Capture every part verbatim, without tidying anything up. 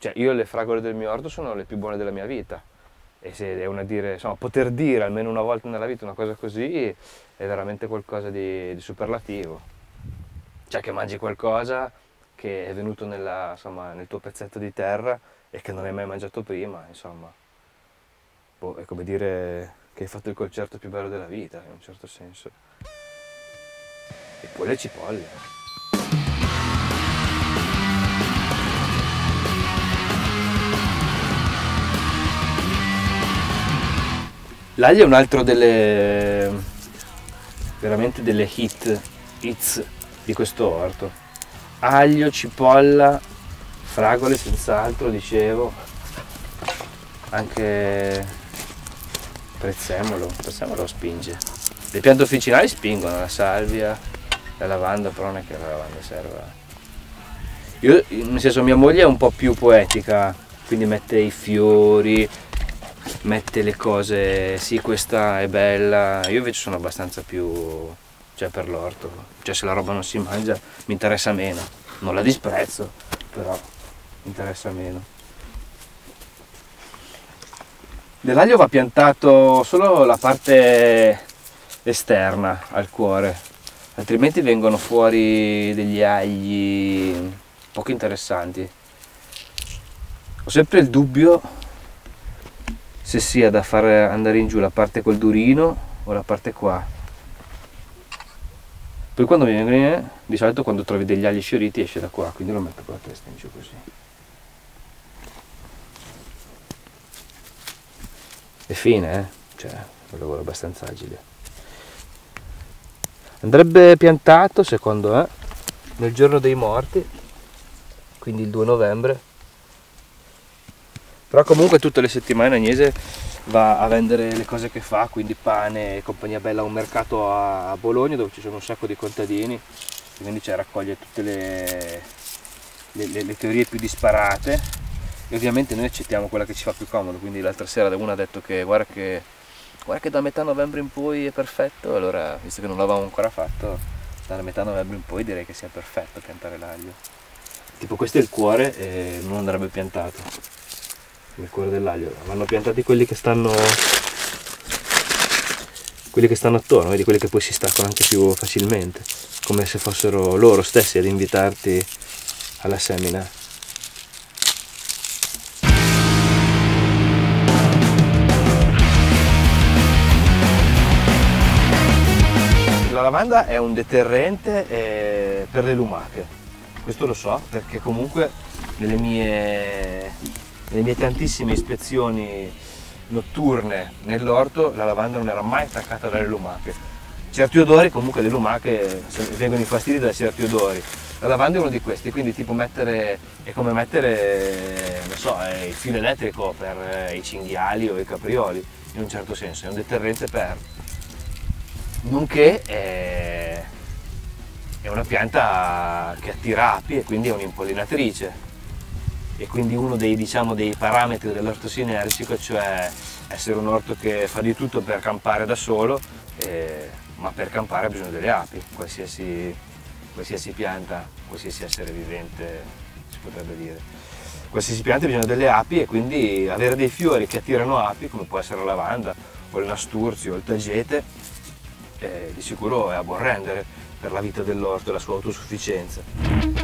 cioè io le fragole del mio orto sono le più buone della mia vita. E se devono dire, insomma, poter dire almeno una volta nella vita una cosa così è veramente qualcosa di, di superlativo. Cioè che mangi qualcosa che è venuto nella, insomma, nel tuo pezzetto di terra e che non hai mai mangiato prima, insomma. Boh, è come dire che hai fatto il concerto più bello della vita, in un certo senso. E poi le cipolle. L'aglio è un altro delle, veramente delle hit, hits di questo orto. Aglio, cipolla, fragole senz'altro, dicevo, anche prezzemolo, prezzemolo spinge. Le piante officinali spingono, la salvia, la lavanda, però non è che la lavanda serva. Io, nel senso, mia moglie è un po' più poetica, quindi mette i fiori, mette le cose, sì questa è bella, io invece sono abbastanza più, cioè per l'orto, cioè se la roba non si mangia mi interessa meno, non la disprezzo, però mi interessa meno. Dell'aglio va piantato solo la parte esterna al cuore, altrimenti vengono fuori degli agli poco interessanti. Ho sempre il dubbio se sia da far andare in giù la parte col durino o la parte qua. Poi quando viene, di solito quando trovi degli agli sfioriti esce da qua, quindi lo metto con la testa in giù così. È fine, eh? Cioè, è un lavoro abbastanza agile. Andrebbe piantato, secondo me, nel giorno dei morti, quindi il due novembre. Però comunque tutte le settimane Agnese va a vendere le cose che fa, quindi pane e compagnia bella a un mercato a Bologna dove ci sono un sacco di contadini, quindi cioè, raccoglie tutte le, le, le, le teorie più disparate e ovviamente noi accettiamo quella che ci fa più comodo, quindi l'altra sera una ha detto che guarda che, guarda che da metà novembre in poi è perfetto, allora visto che non l'avevamo ancora fatto, da metà novembre in poi direi che sia perfetto piantare l'aglio. Tipo questo è il cuore e non andrebbe piantato. Il cuore dell'aglio vanno piantati quelli che stanno quelli che stanno attorno, vedi, quelli che poi si staccano anche più facilmente, come se fossero loro stessi ad invitarti alla semina. La lavanda è un deterrente eh, per le lumache, questo lo so perché comunque nelle mie nelle mie tantissime ispezioni notturne nell'orto la lavanda non era mai attaccata dalle lumache. Certi odori comunque le lumache vengono infastidite da certi odori. La lavanda è uno di questi, quindi tipo mettere, è come mettere, non so, il filo elettrico per i cinghiali o i caprioli, in un certo senso, è un deterrente per. Nonché è, è una pianta che attira api e quindi è un'impollinatrice. E quindi uno dei, diciamo, dei parametri dell'orto sinergico, cioè essere un orto che fa di tutto per campare da solo, eh, ma per campare ha bisogno delle api, qualsiasi, qualsiasi pianta, qualsiasi essere vivente si potrebbe dire. Qualsiasi pianta ha bisogno delle api e quindi avere dei fiori che attirano api, come può essere la lavanda o il nasturzio o il tagete, eh, di sicuro è a buon rendere per la vita dell'orto e la sua autosufficienza.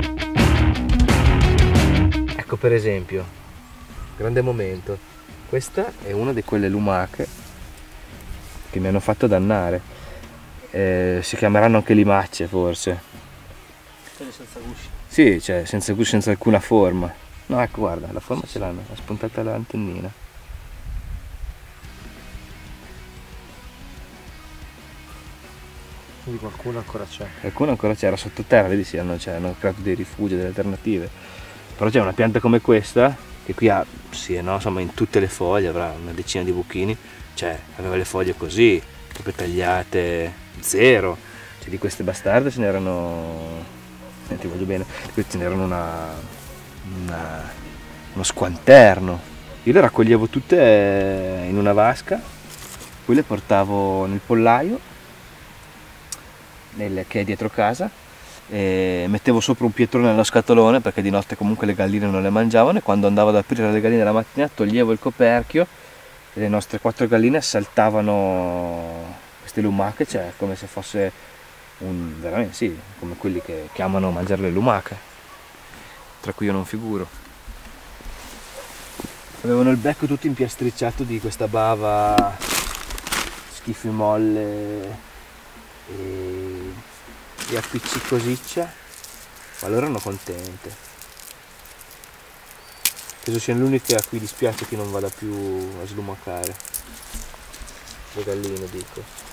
Ecco per esempio, grande momento, questa è una di quelle lumache che mi hanno fatto dannare, eh, si chiameranno anche limacce forse. Quelle senza gusci? Sì, cioè senza gusci, senza alcuna forma. No, ecco guarda, la forma ce l'hanno, è spuntata l'antennina. Quindi qualcuno ancora c'è. Qualcuno ancora c'era sottoterra, vedi sì, hanno, cioè, hanno creato dei rifugi, delle alternative. Però c'è una pianta come questa, che qui ha, sì, no, insomma in tutte le foglie, avrà una decina di buchini, cioè aveva le foglie così, proprio tagliate, zero. Cioè di queste bastarde ce n'erano, eh, ti voglio bene, qui ce n'erano una, una, uno squanterno. Io le raccoglievo tutte in una vasca, poi le portavo nel pollaio, nel, che è dietro casa, e mettevo sopra un pietrone nello scatolone perché di notte comunque le galline non le mangiavano, e quando andavo ad aprire le galline la mattina toglievo il coperchio e le nostre quattro galline saltavano queste lumache, cioè come se fosse un, veramente sì, come quelli che, che amano mangiare le lumache, tra cui io non figuro. Avevano il becco tutto impiastricciato di questa bava schifimolle e, e appiccicosiccia, ma loro erano contente. Penso sia l'unica a cui dispiace che non vada più a slumacare le galline, dico.